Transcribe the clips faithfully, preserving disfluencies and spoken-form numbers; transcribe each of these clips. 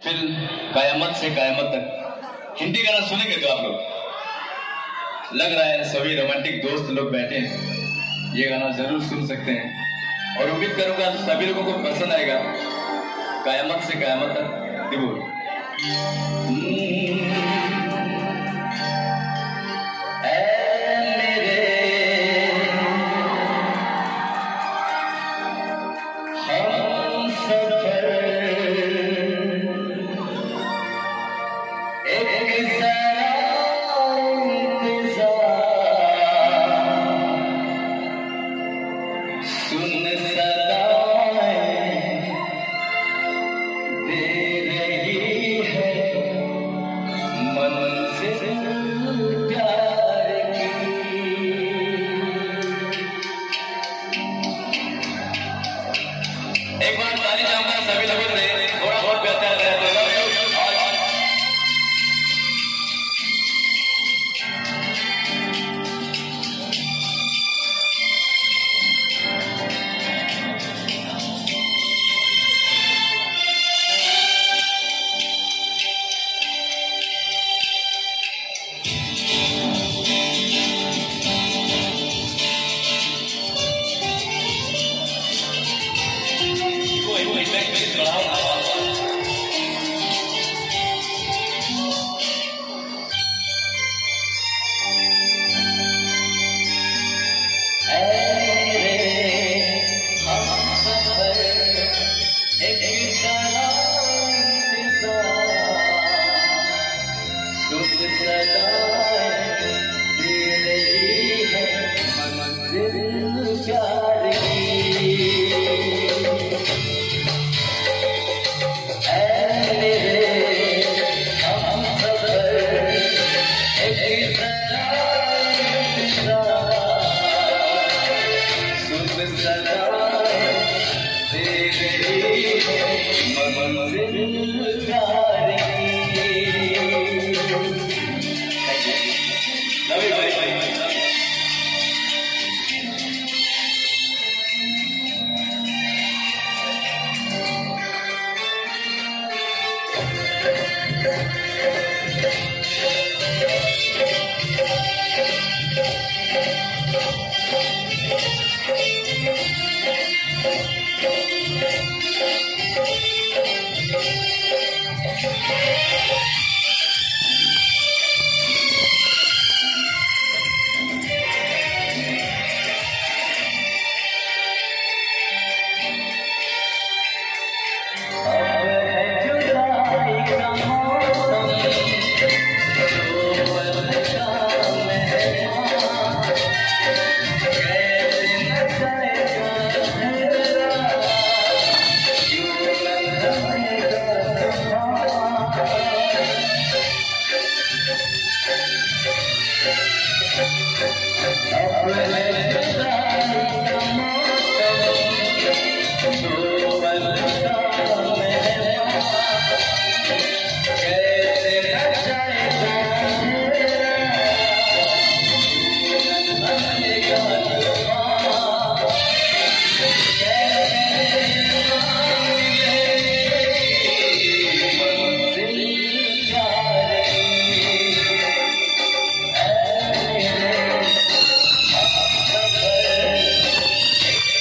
Film कयामत से कयामत तक हिंदी गाना सुनेंगे तो आप लोग लग रहा है सभी रोमांटिक दोस्त लोग बैठे हैं, ये गाना जरूर सुन सकते हैं और उम्मीद करूंगा सभी लोगों को पसंद आएगा। कयामत से कयामत तक दिबोल। एक बार ताली चाहूंगा सभी लोगों से, थोड़ा बहुत बेहतर है तो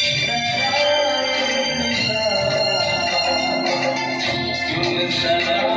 Sana